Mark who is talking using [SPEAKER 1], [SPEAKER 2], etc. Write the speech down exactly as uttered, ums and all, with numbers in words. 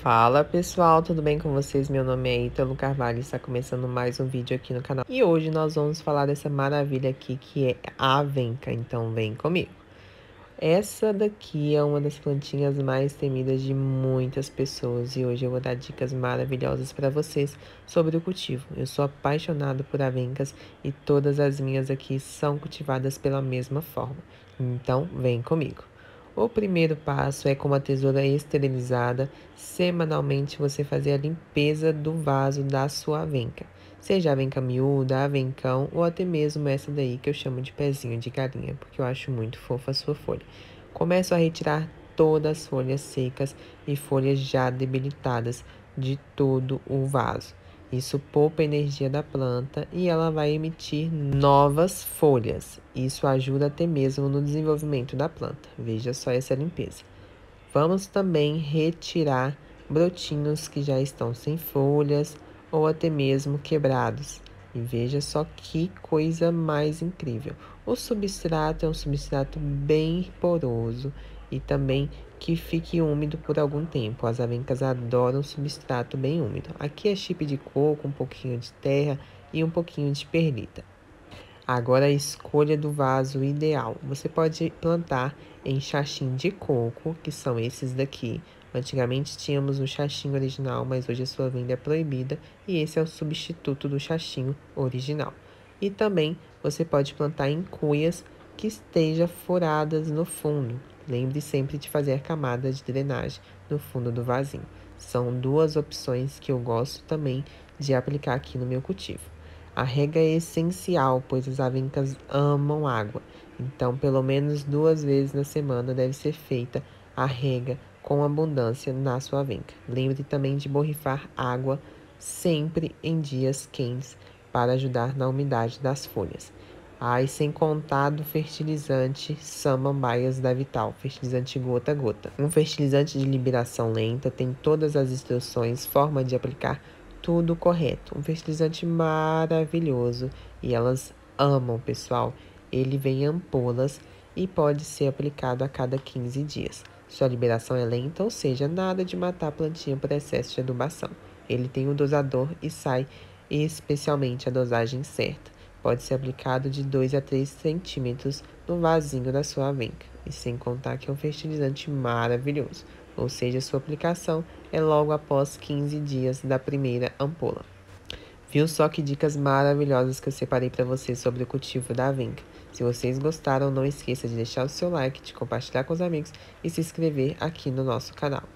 [SPEAKER 1] Fala pessoal, tudo bem com vocês? Meu nome é Ítalo Carvalho e está começando mais um vídeo aqui no canal. E hoje nós vamos falar dessa maravilha aqui que é a avenca, então vem comigo. Essa daqui é uma das plantinhas mais temidas de muitas pessoas e hoje eu vou dar dicas maravilhosas para vocês sobre o cultivo. Eu sou apaixonado por avencas e todas as minhas aqui são cultivadas pela mesma forma, então vem comigo. O primeiro passo é, com uma tesoura esterilizada, semanalmente você fazer a limpeza do vaso da sua avenca. Seja avenca miúda, avencão ou até mesmo essa daí que eu chamo de pezinho de galinha, porque eu acho muito fofa a sua folha. Começo a retirar todas as folhas secas e folhas já debilitadas de todo o vaso. Isso poupa a energia da planta e ela vai emitir novas folhas. Isso ajuda até mesmo no desenvolvimento da planta. Veja só essa limpeza. Vamos também retirar brotinhos que já estão sem folhas ou até mesmo quebrados. E veja só que coisa mais incrível. O substrato é um substrato bem poroso e também que fique úmido por algum tempo. As avencas adoram substrato bem úmido. Aqui é chip de coco, um pouquinho de terra e um pouquinho de perlita. Agora a escolha do vaso ideal. Você pode plantar em chachim de coco, que são esses daqui. Antigamente tínhamos o chachim original, mas hoje a sua venda é proibida e esse é o substituto do chachim original. E também você pode plantar em cuias que estejam furadas no fundo. Lembre sempre de fazer a camada de drenagem no fundo do vasinho. São duas opções que eu gosto também de aplicar aqui no meu cultivo. A rega é essencial, pois as avencas amam água. Então, pelo menos duas vezes na semana deve ser feita a rega com abundância na sua avenca. Lembre também de borrifar água sempre em dias quentes para ajudar na umidade das folhas. Ah, e sem contar do fertilizante Samambaias da Vital, fertilizante gota a gota. Um fertilizante de liberação lenta, tem todas as instruções, forma de aplicar, tudo correto. Um fertilizante maravilhoso e elas amam, pessoal. Ele vem em ampolas e pode ser aplicado a cada quinze dias. Sua liberação é lenta, ou seja, nada de matar a plantinha por excesso de adubação. Ele tem um dosador e sai especialmente a dosagem certa. Pode ser aplicado de dois a três centímetros no vasinho da sua avenca. E sem contar que é um fertilizante maravilhoso. Ou seja, sua aplicação é logo após quinze dias da primeira ampola. Viu só que dicas maravilhosas que eu separei para vocês sobre o cultivo da avenca? Se vocês gostaram, não esqueça de deixar o seu like, de compartilhar com os amigos e se inscrever aqui no nosso canal.